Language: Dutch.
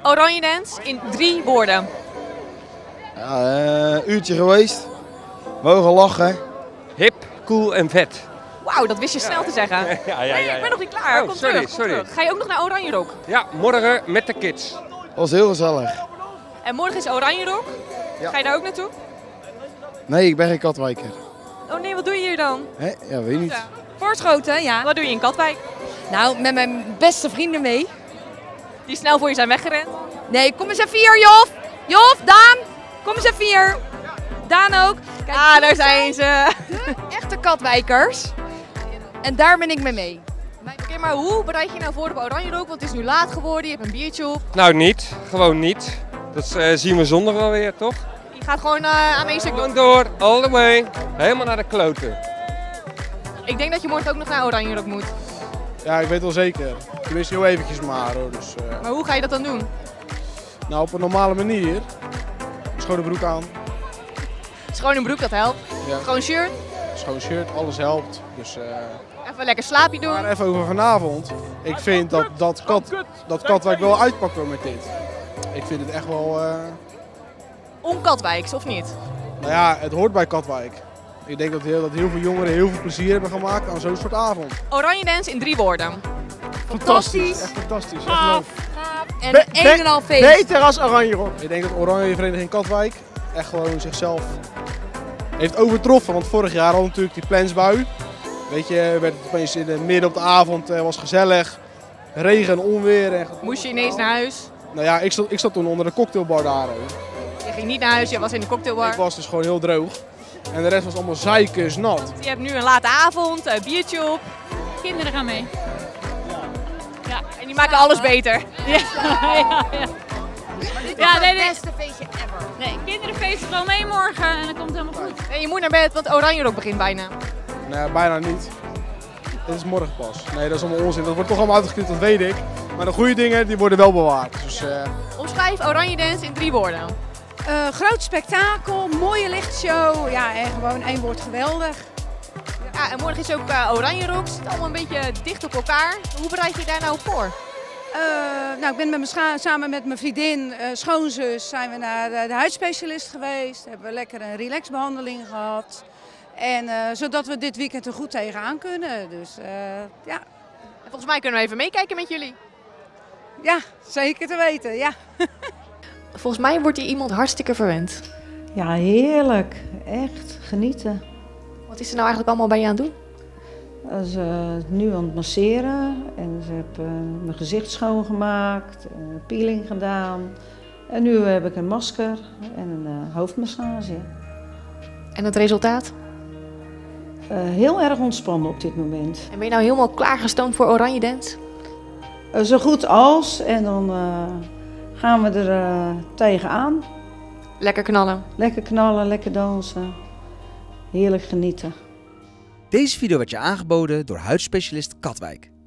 Oranje Dance in 3 woorden. Ja, uurtje geweest. Mogen lachen. Hip, cool en vet. Wauw, dat wist je snel te zeggen. Nee, ik ben nog niet klaar. Oh, Kom sorry. terug. Ga je ook nog naar Oranje Rock? Ja, morgen met de kids. Dat was heel gezellig. En morgen is Oranje Rock. Ja. Ga je daar ook naartoe? Nee, ik ben geen Katwijker. Oh nee, wat doe je hier dan? Hè? Ja, weet niet. Voorschoten, ja. Wat doe je in Katwijk? Nou, met mijn beste vrienden mee. Die snel voor je zijn weggerend? Nee, kom eens even hier, Jof. Jof, Daan, kom eens even hier. Daan ook. Kijk, Daar zijn ze. de echte Katwijkers. En daar ben ik mee. Oké, maar hoe bereid je je nou voor op Oranje Rock? Want het is nu laat geworden, je hebt een biertje op. Nou niet, gewoon niet. Dat zien we zondag wel weer, toch? Je gaat gewoon aan één stuk Gewoon door. door, all the way. Helemaal naar de kloten. Ik denk dat je morgen ook nog naar Oranje Rock moet. Ja, ik weet wel zeker. Tenminste heel eventjes maar hoor. Dus, Maar hoe ga je dat dan doen? nou, op een normale manier. Schone broek aan. Schoon een broek, dat helpt. Ja. Gewoon shirt. Schoon shirt, alles helpt. Dus, Even lekker slaapje doen. maar even over vanavond. Ik vind dat Katwijk wel uitpakken met dit. Ik vind het echt wel... Onkatwijks, of niet? nou ja, het hoort bij Katwijk. Ik denk dat heel veel jongeren heel veel plezier hebben gemaakt aan zo'n soort avond. Oranje Dance in 3 woorden. Fantastisch. Echt fantastisch. Echt leuk. En een en al feest. Beter als Oranje Rock. Ik denk dat Oranje Vereniging Katwijk echt gewoon zichzelf heeft overtroffen. Want vorig jaar hadden we natuurlijk die plensbui. Weet je, werd het opeens in de midden op de avond, was gezellig. Regen en onweer. En Moest je ineens naar huis? nou ja, ik zat toen onder de cocktailbar daar. Je ging niet naar huis, je was in de cocktailbar. Ik was dus gewoon heel droog. En de rest was allemaal zeikersnat. Je hebt nu een late avond, een biertje op. Kinderen gaan mee. En die maken alles beter. Ja, nee, beste feestje ever. nee, kinderen feesten gewoon mee morgen en dat komt helemaal goed. Nee, je moet naar bed, want Oranje Rock begint bijna. Nee, bijna niet. Het is morgen pas. Nee, dat is allemaal onzin. Dat wordt toch allemaal uitgeknipt, dat weet ik. Maar de goede dingen, die worden wel bewaard. Dus, Omschrijf Oranje Dance in 3 woorden. Groot spektakel, mooie lichtshow. Ja, en gewoon één woord geweldig. Ja, en morgen is ook Oranje Rock. Het zit allemaal een beetje dicht op elkaar. Hoe bereid je daar nou op voor? Nou, ik ben met samen met mijn vriendin, schoonzus, zijn we naar de huidspecialist geweest. Hebben we lekker een relaxbehandeling gehad. En zodat we dit weekend er goed tegenaan kunnen. Dus ja. En volgens mij kunnen we even meekijken met jullie. Ja, zeker te weten, ja. Volgens mij wordt hier iemand hartstikke verwend. Ja, heerlijk. Echt genieten. Wat is er nou eigenlijk allemaal bij je aan het doen? Ze is nu aan het masseren en ze heeft mijn gezicht schoongemaakt, een peeling gedaan. En nu heb ik een masker en een hoofdmassage. En het resultaat? Heel erg ontspannen op dit moment. En ben je nou helemaal klaargestoomd voor Oranje Dance? Zo goed als en dan gaan we er tegenaan. Lekker knallen. Lekker knallen, lekker dansen. Heerlijk genieten. Deze video werd je aangeboden door huidspecialist Katwijk.